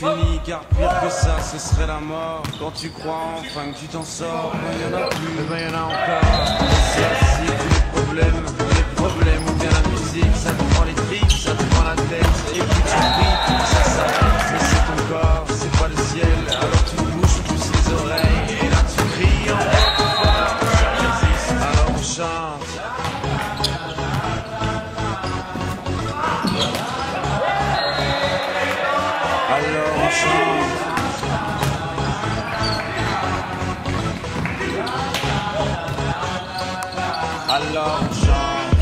fini, car pire que ça, ce serait la mort. Quand tu crois enfin que tu t'en sors, quand il y en a plus, eh ben y en a encore. C'est assis, tous les problèmes, ou bien la musique, ça te prend les tripes, ça te prend la tête, et puis tu pries pour que ça s'arrête. Mais c'est ton corps, c'est pas le ciel, alors tu bouges plus les oreilles, et là tu cries encore plus fort, ça résiste, alors on chante. Alors on chante. Alors on chante.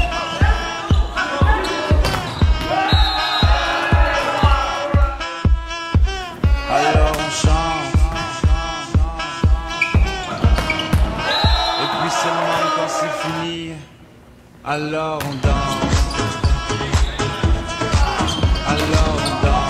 Alors on chante. Et puis seulement quand c'est fini, alors on danse. Alors on danse.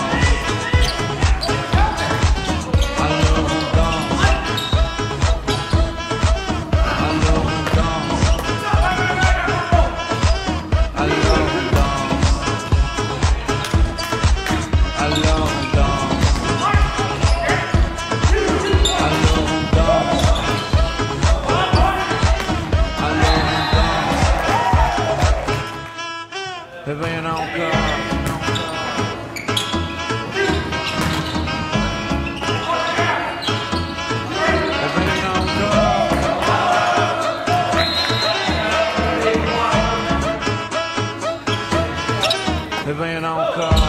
Eh ben y'en a encore. Eh ben y'en a encore. Eh ben y'en a encore.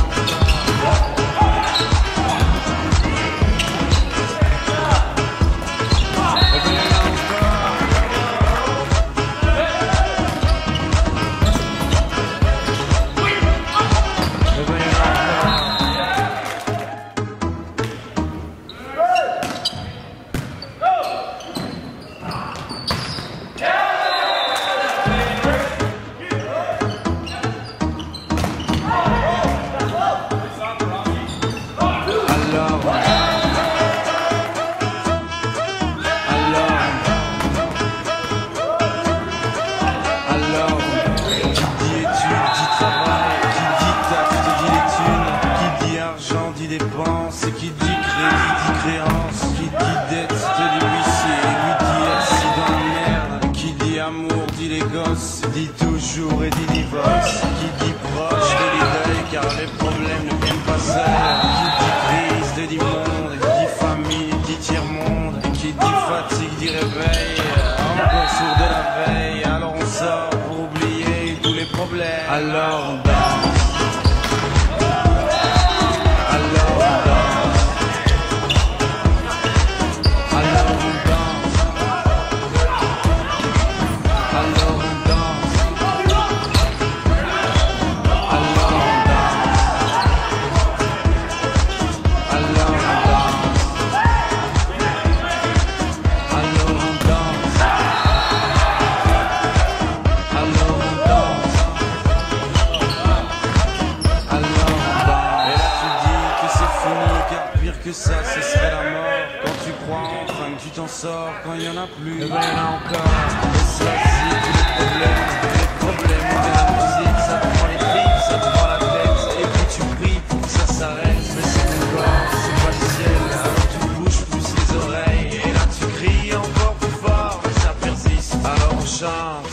Dépense, qui dit crédit dit créance, qui dit dette te dit huissier, lui dit accident de merde, qui dit amour dit les gosses, dit toujours et dit divorce, qui dit proche te dit deuil car les problèmes ne viennent pas seuls, qui dit crise te dit monde, qui dit famille dit tiers-monde, qui dit fatigue dit réveil, encore sourd de la veille, alors on sort pour oublier tous les problèmes, alors on danse. Que ça, ce serait la mort. Quand tu crois enfin que tu t'en sors, quand il y en a plus, eh ben y en a encore. Et c'est assis, tous les problèmes, ou bien la musique, ça te prend les tripes, ça te prend la tête, et puis tu pries pour que ça s'arrête. Mais c'est ton corps, c'est pas le ciel, alors tu bouges plus les oreilles, et là tu cries encore plus fort, mais ça persiste, alors on chante.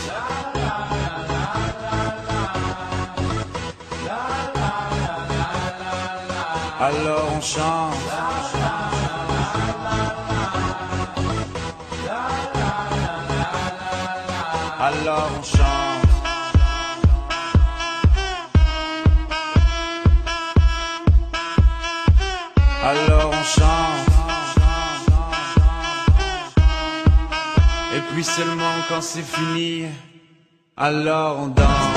Alors on chante. Alors on chante. Alors on chante. Et puis seulement quand c'est fini, alors on danse.